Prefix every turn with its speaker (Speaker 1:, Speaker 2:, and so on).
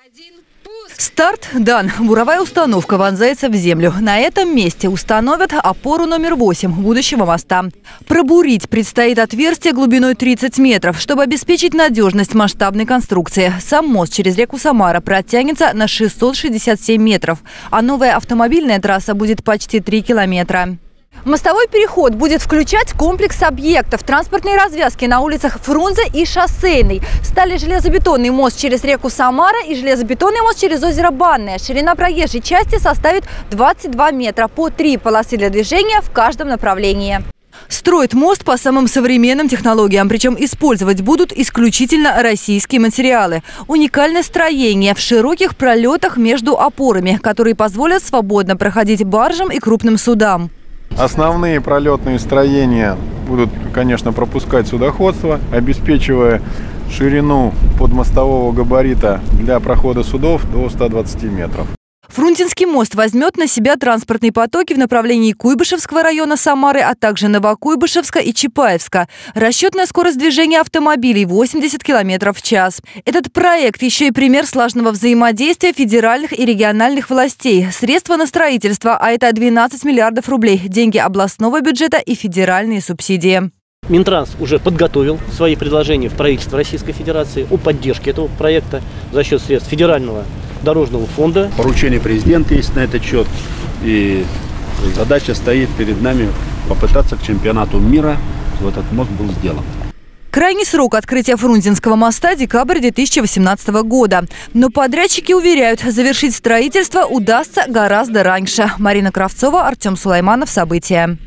Speaker 1: Старт дан. Буровая установка вонзается в землю. На этом месте установят опору номер 8 будущего моста. Пробурить предстоит отверстие глубиной 30 метров, чтобы обеспечить надежность масштабной конструкции. Сам мост через реку Самара протянется на 667 метров, а новая автомобильная трасса будет почти 3 километра. Мостовой переход будет включать комплекс объектов. Транспортные развязки на улицах Фрунзе и Шоссейной. Стали железобетонный мост через реку Самара и железобетонный мост через озеро Банное. Ширина проезжей части составит 22 метра, по 3 полосы для движения в каждом направлении. Строят мост по самым современным технологиям, причем использовать будут исключительно российские материалы. Уникальное строение в широких пролетах между опорами, которые позволят свободно проходить баржам и крупным судам.
Speaker 2: Основные пролетные строения будут, конечно, пропускать судоходство, обеспечивая ширину подмостового габарита для прохода судов до 120 метров.
Speaker 1: Фрунзенский мост возьмет на себя транспортные потоки в направлении Куйбышевского района Самары, а также Новокуйбышевска и Чапаевска. Расчетная скорость движения автомобилей – 80 км в час. Этот проект еще и пример слаженного взаимодействия федеральных и региональных властей. Средства на строительство, а это 12 миллиардов рублей, деньги областного бюджета и федеральные субсидии.
Speaker 3: Минтранс уже подготовил свои предложения в правительство Российской Федерации о поддержке этого проекта за счет средств федерального дорожного фонда.
Speaker 4: Поручение президента есть на этот счет. И задача стоит перед нами попытаться к чемпионату мира, чтобы этот мост был сделан.
Speaker 1: Крайний срок открытия Фрунзенского моста – декабрь 2018 года. Но подрядчики уверяют, завершить строительство удастся гораздо раньше. Марина Кравцова, Артем Сулайманов. События.